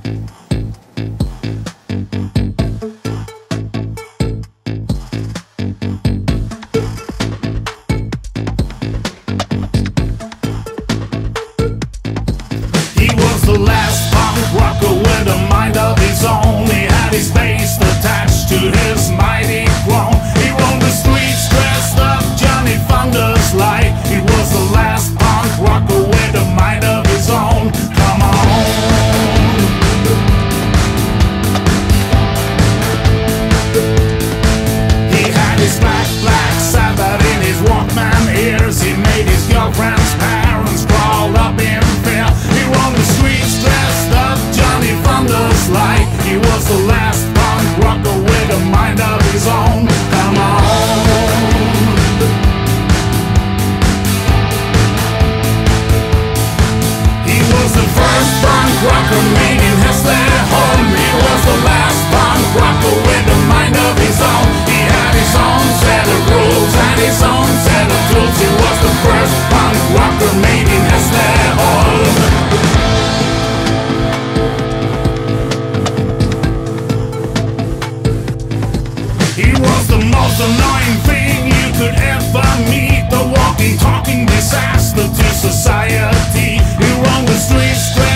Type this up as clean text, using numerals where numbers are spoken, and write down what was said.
He was the last punk rocker with a mind of his own. He had his bass attached to his mighty throne. He roamed the streets dressed up Johnny Thunder's light. He was the last punk rocker with a mind of his own. Come on. He had his black Sabbath in his Walkman ears. He made his girlfriend's parents crawl up in fear. He roamed the streets dressed up Johnny Thunder's light. He was the last punk rocker with a mind of his own. Come on. He was the first punk rocker made in Hässleholm. He was the last punk rocker with a mind of his own. He had his own set of rules and his own set of tools. He was the first punk rocker made in Hässleholm. He was the most annoying thing you could ever meet. The walking, talking disaster to society. He roamed the streets